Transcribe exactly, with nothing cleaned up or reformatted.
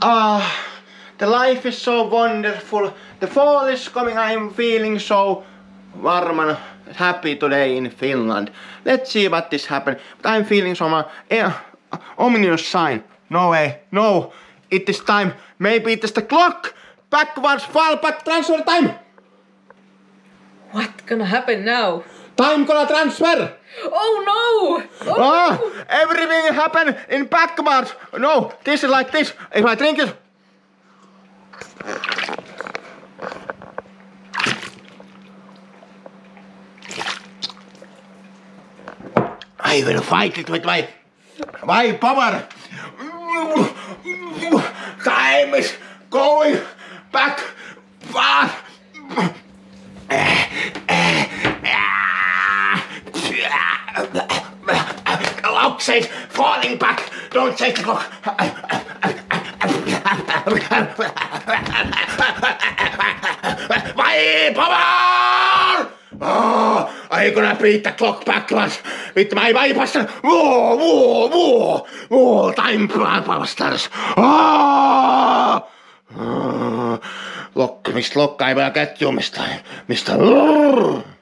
Ah, uh, the life is so wonderful. The fall is coming. I'm feeling so warm and happy today in Finland. Let's see what this happens. But I'm feeling some uh, eh, ominous sign. No way. No. It is time. Maybe it is the clock. Backwards fall back transfer time. What gonna happen now? Time gonna transfer. Oh no! Oh, ah, no. Everything happen in backwards. No, this is like this. If I drink it. I will fight it with my my power. Time is going back fast. Clock says falling back. Don't say the clock. My power! Oh, I'm gonna beat the clock backwards with my bypaster. Whoa, whoa, whoa, whoa, time busters. Oh! Oh. Look, Mister Lock, I will get you, Mister Mister